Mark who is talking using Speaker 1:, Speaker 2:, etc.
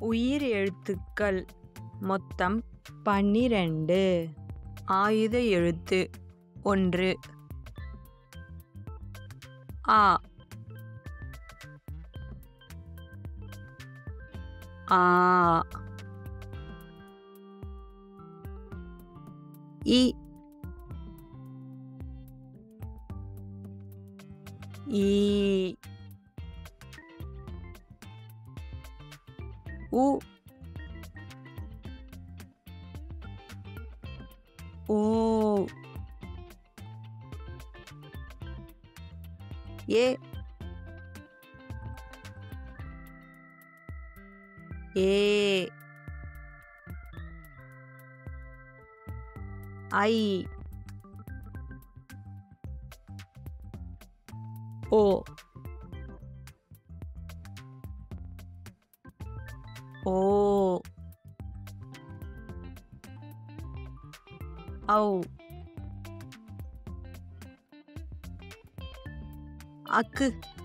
Speaker 1: உயிர் எழுத்துக்கள் மொத்தம் 12. ஆயுத எழுத்து 1. ஆ ஆ இ ஈ உ ஊ ஏ ஏ ஐ ஓ ஓ ஔ அக்கு